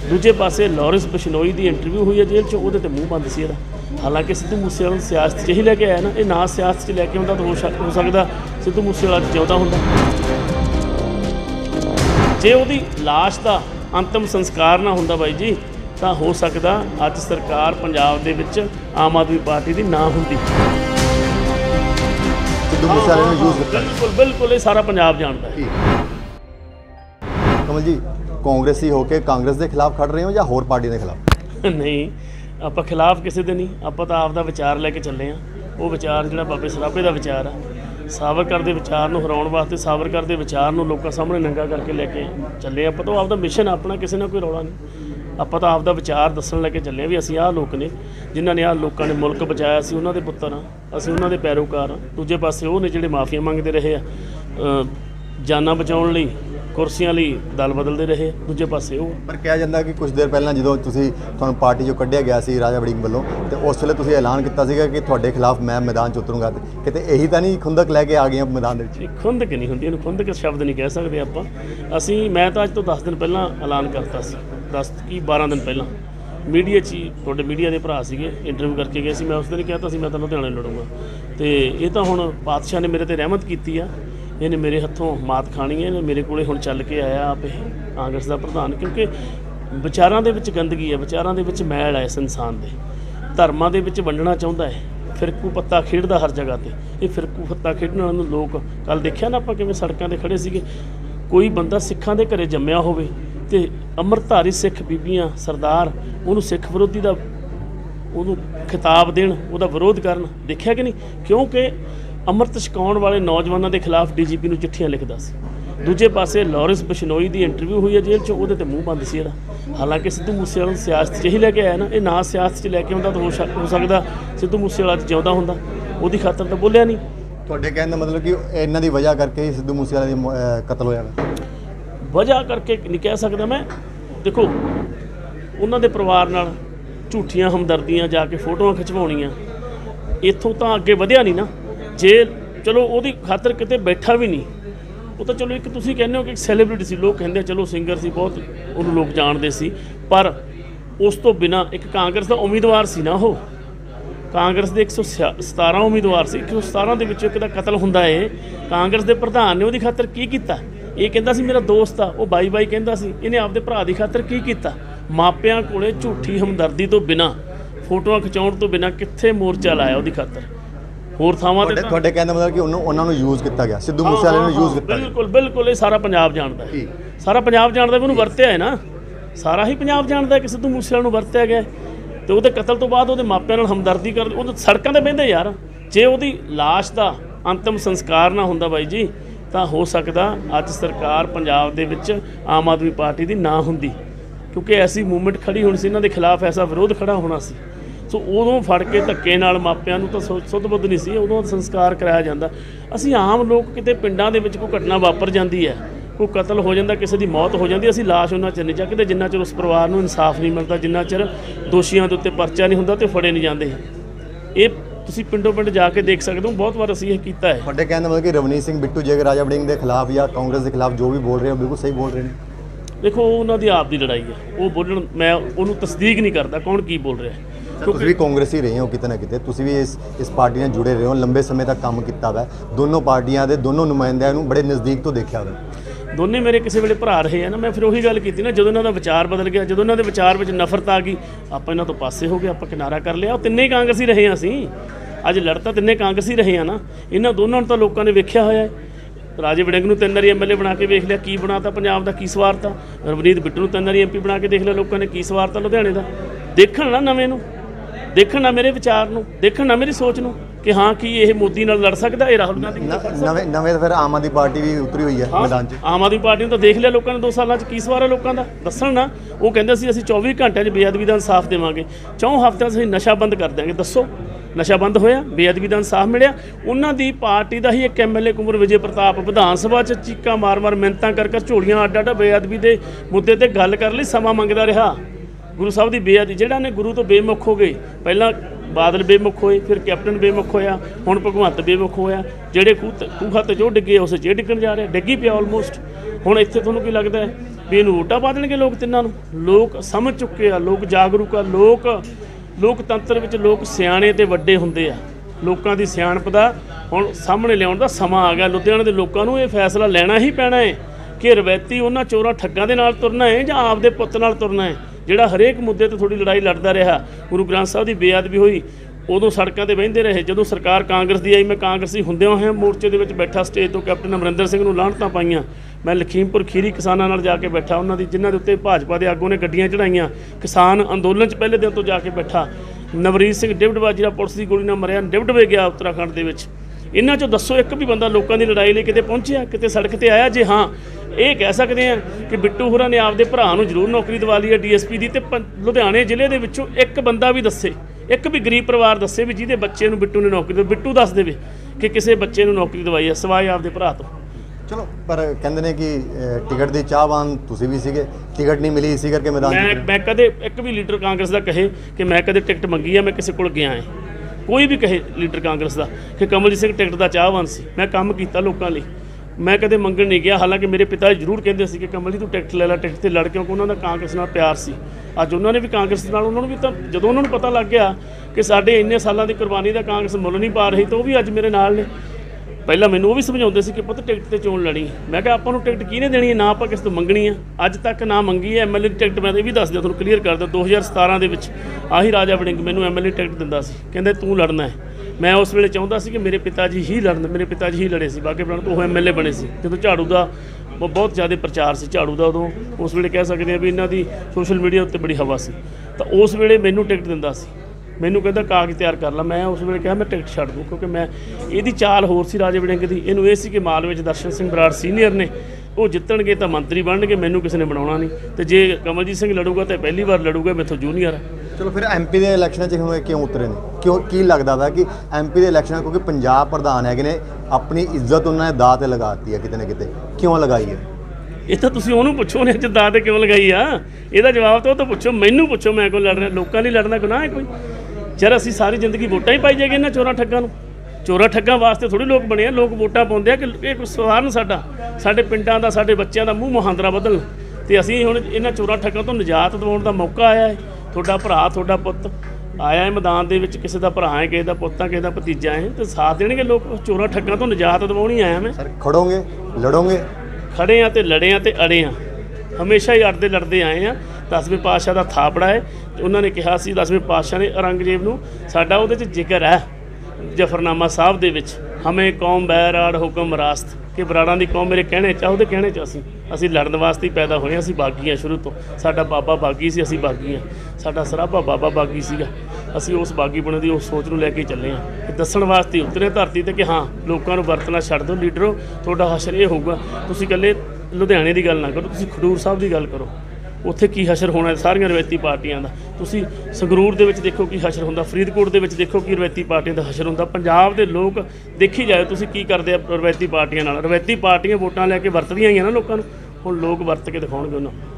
दूजे पासे लॉरेंस बिश्नोई की इंटरव्यू हुई है जेल च, वो मूँह बंद सी इहदा। हालांकि सिद्धू मूसेवाला सियासत च ही लैके आया ना, ये ना सियासत च लैके आउंदा तो हो सकता सिद्धू मूसेवाला जिउंदा हुंदा। जे उहदी लाश का अंतिम संस्कार ना हुंदा बाई जी, तो हो सकता अज सरकार पंजाब दे विच आम आदमी पार्टी की ना हुंदी। बिल्कुल बिल्कुल, ये सारा पंजाब जानता है। कमल जी, कांग्रेसी होके कांग्रेस के खिलाफ खड़ रहे हो या होर पार्टी के खिलाफ? नहीं, आप खिलाफ किसी दे नहीं, आप तो आपका विचार लैके चले हैं। वो विचार जो बाबे सराभे का विचार है, सावरकर के विचार को हराने वास्ते, सावरकर के विचार को लोगों सामने नंगा करके लैके चले। आप तो आपका मिशन अपना, किसी ने कोई रौला नहीं। आप तो आपका विचार दसन लैके चले भी असीं आह लोग ने जिन्होंने आह लोगों ने मुल्क बचाया, असीं उन्हां दे पुत्तर हाँ, असीं उन्हां दे पैरोकार हाँ। दूजे पासे वो ने जिहड़े माफिया मंगते रहे जाना बचाउण लई, कुर्सियां लई दल बदलते रहे। दूजे पासे वो पर कहा जाता कि कुछ देर पहला जो तुहानूं पार्टी चों कढ़िया गया सी राजा वड़िंग वालों, तो उस वेले तुसीं ऐलान किया सीगा कि तुहाडे खिलाफ मैं मैदान च उतरूंगा, किते यही तो नहीं खुंदक लैके आ गए मैदान दे विच? खुंदक नहीं हुंदी, इहनूं खुंदक शब्द नहीं कह सकते आपां। असीं मैं तो अज तो 10 दिन पहला ऐलान करता सी, 10 की 12 दिन पहला मीडिया च ही तुहाडे मीडिया के भरा सीगे इंटरव्यू करके गए सी। मैं उस दिन कहता सी मैं तो लुधियाणे लड़ूंगा, तो ये तो हुण पातशाह ने मेरे ते रहमत कीती आ, इन्हें मेरे हथों मात खानी है। इन्हें मेरे कोले हुण चल के आया आप कांग्रेस का प्रधान, क्योंकि विचारां दे विच गंदगी है, विचारां दे विच मैल है, इस इंसान दे धर्मां दे विच वंडना चाहुंदा है, फिरकू पत्ता खेडदा हर जगह ते। ये फिरकू पत्ता खेडण वाले लोग कल देखिया ना आपां किवें सड़कां ते खड़े सीगे। कोई बंदा सिखां दे घरे जम्मिया होवे ते अमृतधारी सिख बीबियां सरदार उहनूं सिख विरोधी दा उहनूं खिताब देण, उहदा विरोध करन, देखिया कि नहीं? क्योंकि अमृत छकाउण वाले नौजवानों के खिलाफ DGP नूं चिट्ठियां लिखदा सी। दूजे पासे लॉरेंस बिश्नोई की इंटरव्यू हुई है जेल च, वो मूँह बंद सी इहदा। हालांकि सिद्धू मूसेवाला सियासत च ही लैके आया ना, ये ना सियासत च लैके आउंदा तो हो सकता सिद्धू मूसेवाला जिउंदा हुंदा, उहदी खातर तो बोलिया नहीं। तुहाडे कहण दा मतलब कि इन्हां दी वजह करके ही सिद्धू मूसेवाला दी कतल होया? वजह करके नहीं कह सकता मैं। देखो, उन्हां दे परिवार नाल झूठियां हमदर्दियां जाके फोटोआं खिचवाउणियां, इत्थों तो अगे वधिया नहीं ना। जे चलो उहदी खातर किते बैठा भी नहीं, वो तो चलो एक तुसीं कहंदे हो कि सैलीब्रिटी सी, लोग कहंदे चलो सिंगर सी, बहुत उहनूं लोग जाणदे सी, पर उस तो बिना एक कांग्रेस का उम्मीदवार सी ना। वो कांग्रेस के 117 उम्मीदवार से 117 के विचों एक दा कतल हुंदा है। कांग्रेस के प्रधान ने उहदी खातर की कीता? ये कहंदा सी मेरा दोस्त आ, वो बाई बाई कहंदा सी, इन्हें आपदे भरा दी खातर की कीता? मापियां कोले झूठी हमदर्दी तो बिना, फोटोआं खिचाउण तो बिना कित्थे मोर्चा लाया उहदी खातर? होर थावां ते तुहाडे कहण दा मतलब कि उन्हां नूं यूज़ किया गया, सिद्धू मूसेवाले नूं यूज़ किया? बिल्कुल बिल्कुल, ये सारा पंजाब जानता है, सारा पंजाब जानता भी उहनूं वरतिया है ना, सारा ही पंजाब जानता है कि सिद्धू मूसेवाले नूं वरतिया गया। तो उहदे कतल तो बाद उहदे मापिਆਂ नाल हमदर्दी कर उह सड़कां ते बहिंदे यार। जे उहदी लाश का अंतिम संस्कार ना हुंदा बाई जी, तो हो सकता अज सरकार पंजाब दे विच आम आदमी पार्टी की ना हुंदी, क्योंकि ऐसी मूवमेंट खड़ी होनी सी, इन्हां दे खिलाफ ऐसा विरोध खड़ा होना सी। सो उदों फड़ के धक्के नाल मापिਆਂ ਨੂੰ ਤਾਂ ਸੁੱਧ ਬੁੱਧ नहीं सी, उदों संस्कार कराया जाता। असीं आम लोग किते पिंडां दे विच कोई घटना वापर जाती है, कोई कतल हो जाता, किसी की मौत हो जाती, असीं लाश उन्ना चਿਰ नहीं ਚੱਕਦੇ जिन्ना ਚਿਰ उस परिवार ਨੂੰ इंसाफ नहीं मिलता, जिन्ना ਚਿਰ दोषियों के उत्ते परचा नहीं हुंदा ते फड़े नहीं जाते। ये तुसीं पिंडों पिंड जाके देख सकते हो, बहुत बार असीं ये कीता है। तुहाडे कहण दा मतलब कि रवनीत सिंह बिट्टू जेकर राजा वड़िंग के खिलाफ या कांग्रेस के खिलाफ जो भी बोल रहे हो बिल्कुल सही बोल रहे हैं? देखो, उन्होंने आप की लड़ाई है, वो बोलण मैं उन्होंने तस्दीक नहीं करता कौन की बोल रहा है। तुसीं भी कांग्रेसी रहे हो किते ना किते, तुसीं भी इस पार्टी नाल जुड़े रहे हो, लंबे समय तक काम किया वा, दोनों पार्टियां दे दोनों नुमाइंदियां नूं बड़े नज़दीक तो देखा वा। दोने मेरे किसी वेले भरा रहे हैं ना। मैं फिर उही गल की ना, जो इन्हों का विचार बदल गया, जो इन्हों के विचार में नफरत आ गई, आप इन्हों तो पासे हो गए, आप किनारा कर लिया। तिन्ने ही कांग्रेसी रहे हैं, असीं अज लड़ तो तिन्ने कांग्रेसी रहे हैं ना। इन्होंने दोनों तो लोगों ने वेख्या होया है। राजे वड़िंग नूं 3 वारी MLA बना के वेख लिया, की बनाता पंजाब का, की स्वार्थ आ। रवनीत बिट्टू नूं 3 वारी MP बना के देख लिया, लोगों ने की स्वार्थ आ लुधियाणे का। देखण ना नवें नूं, देखण ना मेरे विचार नूं, देखण ना मेरी सोच नूं कि हाँ कि यह मोदी नाल लड़ सकता है, राहुल गांधी नवें फिर आम आदमी पार्टी भी उतरी हुई है मैदान च। आम आदमी पार्टी तो देख लिया लोगों ने 2 सालों की सवार है लोगों का। दसन ना, वो कहते सी असीं 24 घंटे बेअदबी का इंसाफ देवांगे, 4 हफ्तों असीं नशा बंद कर देंगे। दसो नशा बंद होया, बेअदबी का इंसाफ मिलिया? उन्हां दी पार्टी का ही एक MLA कुंवर विजय प्रताप विधान सभा च चीका मार मार मिन्नतां कर झोलियां अड्ड अड्ड बेअदबी के मुद्दे ते गल कर लई समा मंगदा रहा। ਗੁਰੂ ਸਾਹਿਬ ਦੀ ਬੇਅਦਬੀ, ਜਿਹੜਾ ਨੇ ਗੁਰੂ ਤੋਂ ਬੇਮੁਖ ਹੋ ਗਏ। ਪਹਿਲਾਂ ਬਾਦਲ ਬੇਮੁਖ ਹੋਏ, ਫਿਰ ਕੈਪਟਨ ਬੇਮੁਖ ਹੋਇਆ, ਹੁਣ ਭਗਵੰਤ ਬੇਮੁਖ ਹੋਇਆ। ਜਿਹੜੇ ਖੂਹਾਂ ਤੇ ਜੋ ਡਿੱਗੇ ਉਸ 'ਚ ਡਿੱਗਣ ਜਾ ਰਿਹਾ, ਡਿੱਗੀ ਪਿਆ ਆਲਮੋਸਟ। ਹੁਣ ਇੱਥੇ ਤੁਹਾਨੂੰ ਕੀ ਲੱਗਦਾ ਹੈ ਵੀ ਇਹਨੂੰ ਵੋਟਾਂ ਪਾ ਦੇਣਗੇ ਲੋਕ ਤਿੰਨਾਂ ਨੂੰ? ਲੋਕ ਸਮਝ ਚੁੱਕੇ ਆ, ਲੋਕ ਜਾਗਰੂਕ ਆ, ਲੋਕਤੰਤਰ ਵਿੱਚ ਲੋਕ ਸਿਆਣੇ ਤੇ ਵੱਡੇ ਹੁੰਦੇ ਆ। ਲੋਕਾਂ ਦੀ ਸਿਆਣਪ ਦਾ ਹੁਣ ਸਾਹਮਣੇ ਲਿਆਉਣ ਦਾ ਸਮਾਂ ਆ ਗਿਆ। ਲੁਧਿਆਣਾ ਦੇ ਲੋਕਾਂ ਨੂੰ ਇਹ ਫੈਸਲਾ ਲੈਣਾ ਹੀ ਪੈਣਾ ਹੈ ਕਿ ਰਵਾਇਤੀ ਉਹਨਾਂ ਚੋਰਾਂ ਠੱਗਾਂ ਦੇ ਨਾਲ ਤੁਰਨਾ ਹੈ ਜਾਂ ਆਪਦੇ ਪੁੱਤ ਨਾਲ ਤੁਰਨਾ ਹੈ, ਜਿਹੜਾ ਹਰੇਕ ਮੁੱਦੇ ਤੇ ਥੋੜੀ ਲੜਾਈ ਲੜਦਾ ਰਿਹਾ। ਗੁਰੂ ਗ੍ਰੰਥ ਸਾਹਿਬ ਦੀ ਬੇਅਦਬੀ ਹੋਈ, ਉਦੋਂ ਸੜਕਾਂ ਤੇ ਬਹਿੰਦੇ ਰਹੇ। ਜਦੋਂ ਸਰਕਾਰ ਕਾਂਗਰਸ ਦੀ ਆਈ, ਮੈਂ ਕਾਂਗਰਸੀ ਹੁੰਦਿਆਂ ਹੋਇਆਂ ਮੋਰਚੇ ਦੇ ਵਿੱਚ ਬੈਠਾ, ਸਟੇਜ ਤੋਂ ਕੈਪਟਨ ਅਮਰਿੰਦਰ ਸਿੰਘ ਨੂੰ ਲਾਹਣਤਾਂ ਪਾਈਆਂ। ਮੈਂ ਲਖੀਮਪੁਰ ਖੀਰੀ ਕਿਸਾਨਾਂ ਨਾਲ ਜਾ ਕੇ ਬੈਠਾ, ਉਹਨਾਂ ਦੀ ਜਿਨ੍ਹਾਂ ਦੇ ਉੱਤੇ ਭਾਜਪਾ ਦੇ ਆਗੂ ਨੇ ਗੱਡੀਆਂ ਚੜਾਈਆਂ। ਕਿਸਾਨ ਅੰਦੋਲਨ 'ਚ ਪਹਿਲੇ ਦਿਨ ਤੋਂ ਜਾ ਕੇ ਬੈਠਾ। ਨਵਰੀਤ ਸਿੰਘ ਡਿਬਡਵਾ ਜਿਹੜਾ ਪੁਲਿਸ ਦੀ ਗੋਲੀ ਨਾਲ ਮਰਿਆ, ਡਿਬਡਵੇ ਗਿਆ ਉੱਤਰਾਖੰਡ ਦੇ ਵਿੱਚ। ਇਹਨਾਂ 'ਚੋਂ ਦੱਸੋ ਇੱਕ ਵੀ ਬੰਦਾ ਲੋਕਾਂ ਦੀ ਲੜਾਈ ਲਈ ਕਿਤੇ ਪਹੁੰਚਿਆ, ਕਿਤੇ ਸੜਕ ਤੇ ਆਇਆ? ਜੇ ਹਾਂ, ਇਹ ਕਹਿ ਸਕਦੇ ਆ ਕਿ ਬਿੱਟੂ ਹੋਰਾਂ ਨੇ ਆਪਦੇ ਭਰਾ ਨੂੰ ਜ਼ਰੂਰ ਨੌਕਰੀ ਦਿਵਾ ਲਈ ਹੈ DSP ਦੀ। ਤੇ ਲੁਧਿਆਣੇ ਜ਼ਿਲ੍ਹੇ ਦੇ ਵਿੱਚੋਂ ਇੱਕ ਬੰਦਾ ਵੀ ਦੱਸੇ, ਇੱਕ ਵੀ ਗਰੀਬ ਪਰਿਵਾਰ ਦੱਸੇ ਵੀ ਜਿਹਦੇ ਬੱਚੇ ਨੂੰ ਬਿੱਟੂ ਨੇ ਨੌਕਰੀ ਦਿੱਤੀ। ਬਿੱਟੂ ਦੱਸ ਦੇਵੇ ਕਿ ਕਿਸੇ ਬੱਚੇ ਨੂੰ ਨੌਕਰੀ ਦਿਵਾਈ ਹੈ ਸਿਵਾਏ ਆਪਦੇ ਭਰਾ ਤੋਂ। ਚਲੋ, ਪਰ ਕਹਿੰਦੇ ਨੇ ਕਿ ਟਿਕਟ ਦੀ ਚਾਹਵਾਨ ਤੁਸੀਂ ਵੀ ਸੀਗੇ, ਟਿਕਟ ਨਹੀਂ ਮਿਲੀ, ਇਸੇ ਕਰਕੇ ਮੈਦਾਨ ਮੈਂ ਕਦੇ ਇੱਕ ਵੀ ਲੀਡਰ ਕਾਂਗਰਸ ਦਾ ਕਹੇ ਕਿ ਮੈਂ ਕਦੇ ਟਿਕਟ ਮੰਗੀ ਆ, ਮੈਂ ਕਿਸੇ ਕੋਲ ਗਿਆ ਹੈ, ਕੋਈ ਵੀ ਕਹੇ ਲੀਡਰ ਕਾਂਗਰਸ ਦਾ ਕਿ ਕਮਲਜੀਤ ਸਿੰਘ ਟਿਕਟ ਦਾ ਚਾਹਵਾਨ ਸੀ, ਮੈਂ ਕੰਮ ਕੀਤਾ ਲੋਕਾਂ ਲਈ, ਮੈਂ ਕਦੇ ਮੰਗਣ ਨਹੀਂ ਗਿਆ। ਹਾਲਾਂਕਿ ਮੇਰੇ ਪਿਤਾ ਜ਼ਰੂਰ ਕਹਿੰਦੇ ਸੀ ਕਿ ਕਮਲ ਜੀ ਤੂੰ ਟਿਕਟ ਲੈ ਲੈ, ਟਿਕਟ ਤੇ ਲੜ, ਕਿਉਂਕਿ ਉਹਨਾਂ ਦਾ ਕਾਂਗਰਸ ਨਾਲ ਪਿਆਰ ਸੀ। ਅੱਜ ਉਹਨਾਂ ਨੇ ਵੀ ਕਾਂਗਰਸ ਨਾਲ, ਉਹਨਾਂ ਨੂੰ ਵੀ ਤਾਂ ਜਦੋਂ ਉਹਨਾਂ ਨੂੰ ਪਤਾ ਲੱਗ ਗਿਆ ਕਿ ਸਾਡੇ ਇੰਨੇ ਸਾਲਾਂ ਦੀ ਕੁਰਬਾਨੀ ਦਾ ਕਾਂਗਰਸ ਮੁੱਲ ਨਹੀਂ ਪਾ ਰਹੀ, ਤਾਂ ਉਹ ਵੀ ਅੱਜ ਮੇਰੇ ਨਾਲ ਨੇ। ਪਹਿਲਾਂ ਮੈਨੂੰ ਉਹ ਵੀ ਸਮਝਾਉਂਦੇ ਸੀ ਕਿ ਪੁੱਤ ਟਿਕਟ ਤੇ ਚੋਣ ਲੜੀ। ਮੈਂ ਕਿਹਾ ਆਪਾਂ ਨੂੰ ਟਿਕਟ ਕਿਹਨੇ ਦੇਣੀ ਹੈ, ਨਾ ਆਪਾਂ ਕਿਸੇ ਤੋਂ ਮੰਗਣੀ ਆ। ਅੱਜ ਤੱਕ ਨਾ ਮੰਗੀ ਹੈ MLA ਦੀ ਟਿਕਟ। ਮੈਂ ਇਹ ਵੀ ਦੱਸ ਦਿਆਂ, ਤੁਹਾਨੂੰ ਕਲੀਅਰ ਕਰਦਾ, 2017 ਦੇ ਵਿੱਚ ਆਹੀ ਰਾਜਾ ਵੜਿੰਗ ਮੈਨੂੰ MLA ਟਿਕਟ ਦਿੰਦਾ ਸੀ, ਕਹਿੰਦੇ ਤੂੰ ਲੜਨਾ ਹੈ। ਮੈਂ ਉਸ ਵੇਲੇ ਚਾਹੁੰਦਾ ਸੀ ਕਿ ਮੇਰੇ ਪਿਤਾ ਜੀ ਹੀ ਲੜਨ, ਮੇਰੇ ਪਿਤਾ ਜੀ ਹੀ ਲੜੇ ਸੀ ਬਾਗੇ ਪੁਰਾਣੇ ਤੋਂ, ਉਹ MLA ਬਣੇ ਸੀ ਜਦੋਂ ਝਾੜੂ ਦਾ ਬਹੁਤ ਜ਼ਿਆਦਾ ਪ੍ਰਚਾਰ ਸੀ। ਝਾੜੂ ਦਾ ਉਦੋਂ ਉਸ ਵੇਲੇ ਕਹਿ ਸਕਦੇ ਹਾਂ ਵੀ ਇਹਨਾਂ ਦੀ ਸੋਸ਼ਲ ਮੀਡੀਆ ਉੱਤੇ ਬੜੀ ਹਵਾ ਸੀ, ਤਾਂ ਉਸ ਵੇਲੇ ਮੈਨੂੰ ਟਿਕਟ ਦਿੰਦਾ ਸੀ। ਮੈਨੂੰ ਕਹਿੰਦਾ ਕਾਗਜ਼ ਤਿਆਰ ਕਰ ਲਾ। ਮੈਂ ਉਸ ਵੇਲੇ ਕਿਹਾ ਮੈਂ ਟਿਕਟ ਛੱਡ ਦੂੰ, ਕਿਉਂਕਿ ਮੈਂ ਇਹਦੀ ਚਾਲ ਹੋਰ ਸੀ ਰਾਜੇ ਵੜਿੰਗ ਦੀ। ਇਹਨੂੰ ਇਹ ਸੀ ਕਿ ਮਾਲ ਵਿੱਚ ਦਰਸ਼ਨ ਸਿੰਘ ਬਰਾੜ ਸੀਨੀਅਰ ਨੇ, ਉਹ ਜਿੱਤਣਗੇ ਤਾਂ ਮੰਤਰੀ ਬਣਨਗੇ, ਮੈਨੂੰ ਕਿਸੇ ਨੇ ਬਣਾਉਣਾ ਨਹੀਂ। ਤੇ ਜੇ ਕਮਲਜੀਤ ਸਿੰਘ ਲੜੂਗਾ ਤਾਂ ਪਹਿਲੀ ਵਾਰ ਲੜੂਗਾ, ਮੈਥੋਂ ਜੂਨੀਅਰ ਹੈ। ਚਲੋ, ਫਿਰ MP ਦੇ ਇਲੈਕਸ਼ਨਾਂ 'ਚ ਹੁਣ ਕਿਉਂ ਉਤਰੇ ਨੇ? ਕੀ ਲੱਗਦਾ ਵਾ ਕਿ MP ਦੇ ਇਲੈਕਸ਼ਨਾਂ, ਕਿਉਂਕਿ ਪੰਜਾਬ ਪ੍ਰਧਾਨ ਹੈਗੇ ਨੇ, ਆਪਣੀ ਇੱਜ਼ਤ ਉਹਨਾਂ ਨੇ ਦਾਅ 'ਤੇ ਲਗਾਤੀ ਹੈ ਕਿਤੇ ਨਾ ਕਿਤੇ, ਕਿਉਂ ਲਗਾਈ ਹੈ? ਇਹ ਤਾਂ ਤੁਸੀਂ ਉਹਨੂੰ ਪੁੱਛੋ ਨੇ ਦਾਅ 'ਤੇ ਕਿਉਂ ਲਗਾਈ ਆ, ਇਹਦਾ ਜਵਾਬ ਤਾਂ ਉਹ ਤਾਂ ਪੁੱਛੋ, ਮੈਨੂੰ ਪੁੱਛੋ ਮੈਂ ਕਿਉਂ ਲੜ ਰਿਹਾ। ਲੋਕਾਂ ਲਈ ਲੜਨਾ ਗੁਨਾਹ ਹੈ ਕੋਈ? ਯਾਰ ਅਸੀਂ ਸਾਰੀ ਜ਼ਿੰਦਗੀ ਵੋਟਾਂ ਹੀ ਪਾਈ ਜਾਏਗੇ ਇਹਨਾਂ ਚੋਰਾਂ ਠੱਗਾਂ ਨੂੰ। ਚੋਰਾਂ ਠੱਗਾਂ ਵਾਸਤੇ ਥੋੜ੍ਹੀ ਲੋਕ ਬਣੇ ਆ, ਲੋਕ ਵੋਟਾਂ ਪਾਉਂਦੇ ਆ ਕਿ ਇਹ ਕੋਈ ਸਵਾਰਨ ਸਾਡੇ ਪਿੰਡਾਂ ਦਾ, ਸਾਡੇ ਬੱਚਿਆਂ ਦਾ ਮੂੰਹ ਮੁਹਾਂਦਰਾ ਬਦਲਣ। ਤੇ ਅਸੀਂ ਹੁਣ ਇਹਨਾਂ ਚੋਰਾਂ ਠੱਗਾਂ ਤੋਂ ਨਿਜਾਤ ਦਿਵਾਉਣ ਦਾ ਮੌਕਾ ਆਇਆ ਹੈ। ਤੁਹਾਡਾ ਭਰਾ, ਤੁਹਾਡਾ ਪੁੱਤ ਆਇਆ ਹੈ ਮੈਦਾਨ ਦੇ ਵਿੱਚ, ਕਿਸੇ ਦਾ ਭਰਾ ਹੈ, ਕਿਸੇ ਦਾ ਪੁੱਤ ਹੈ, ਕਿਸੇ ਦਾ ਭਤੀਜਾ ਹੈ, ਤੇ ਸਾਥ ਦੇਣਗੇ ਲੋਕ। ਚੋਰਾਂ ਠੱਗਾਂ ਤੋਂ ਨਿਜਾਤ ਦਿਵਾਉਣ ਹੀ ਆਇਆ ਮੈਂ। ਸਰ, ਖੜੋਗੇ, ਲੜੋਗੇ? ਖੜੇ ਆ ਤੇ ਲੜੇ ਆ ਤੇ ਅੜੇ ਆ, ਹਮੇਸ਼ਾ ਹੀ ਅੜਦੇ ਲੜਦੇ ਆਏ ਆ। 10ਵੇਂ ਪਾਤਸ਼ਾਹ ਦਾ ਥਾਪੜਾ ਹੈ। ਉਹਨਾਂ ਨੇ ਕਿਹਾ ਸੀ 10ਵੇਂ ਪਾਤਸ਼ਾਹ ਨੇ ਔਰੰਗਜ਼ੇਬ ਨੂੰ, ਸਾਡਾ ਉਹਦੇ 'ਚ ਜ਼ਿਕਰ ਹੈ ਜਫਰਨਾਮਾ ਸਾਹਿਬ ਦੇ ਵਿੱਚ, ਹਮੇ ਕੌਮ ਬੈਰਾੜ ਹੁਕਮ ਰਾਸਤ, ਕਿ ਬਰਾੜਾਂ ਦੀ ਕੌਮ ਮੇਰੇ ਕਹਿਣੇ 'ਚ, ਉਹਦੇ ਕਹਿਣੇ 'ਚ ਅਸੀਂ ਲੜਨ ਵਾਸਤੇ ਹੀ ਪੈਦਾ ਹੋਏ ਹਾਂ। ਅਸੀਂ ਬਾਗੀ ਹਾਂ ਸ਼ੁਰੂ ਤੋਂ, ਸਾਡਾ ਬਾਬਾ ਬਾਗੀ ਸੀ, ਅਸੀਂ ਬਾਗੀ ਹਾਂ। ਸਾਡਾ ਸਰਾਭਾ ਬਾਬਾ ਬਾਗੀ ਸੀਗਾ, ਅਸੀਂ ਉਸ ਬਾਗੀ ਬਣਨ ਦੀ ਉਸ ਸੋਚ ਨੂੰ ਲੈ ਕੇ ਚੱਲੇ ਹਾਂ। ਇਹ ਦੱਸਣ ਵਾਸਤੇ ਉਤਰੇ ਧਰਤੀ 'ਤੇ ਕਿ ਹਾਂ ਲੋਕਾਂ ਨੂੰ ਵਰਤਣਾ ਛੱਡ ਦਿਓ ਲੀਡਰੋ, ਤੁਹਾਡਾ ਹਸ਼ਰ ਇਹ ਹੋਊਗਾ। ਤੁਸੀਂ ਇਕੱਲੇ ਲੁਧਿਆਣੇ ਦੀ ਗੱਲ ਨਾ ਕਰੋ, ਤੁਸੀਂ ਖਡੂਰ ਸਾਹਿਬ ਦੀ ਗੱਲ ਕਰੋ, ਉੱਥੇ ਕੀ ਹਸ਼ਰ ਹੋਣਾ ਸਾਰੀਆਂ ਰਵਾਇਤੀ ਪਾਰਟੀਆਂ ਦਾ। ਤੁਸੀਂ ਸੰਗਰੂਰ ਦੇ ਵਿੱਚ ਦੇਖੋ ਕੀ ਹਸ਼ਰ ਹੁੰਦਾ, ਫਰੀਦਕੋਟ ਦੇ ਵਿੱਚ ਦੇਖੋ ਕੀ ਰਵਾਇਤੀ ਪਾਰਟੀਆਂ ਦਾ ਹਸ਼ਰ ਹੁੰਦਾ। ਪੰਜਾਬ ਦੇ ਲੋਕ ਦੇਖੀ ਜਾਏ ਤੁਸੀਂ ਕੀ ਕਰਦੇ ਆ ਰਵਾਇਤੀ ਪਾਰਟੀਆਂ ਨਾਲ। ਰਵਾਇਤੀ ਪਾਰਟੀਆਂ ਵੋਟਾਂ ਲੈ ਕੇ ਵਰਤਦੀਆਂ ਹੀ ਆ ਨਾ ਲੋਕਾਂ ਨੂੰ, ਹੁਣ ਲੋਕ ਵਰਤ ਕੇ ਦਿਖਾਉਣਗੇ ਉਹਨਾਂ ਨੂੰ।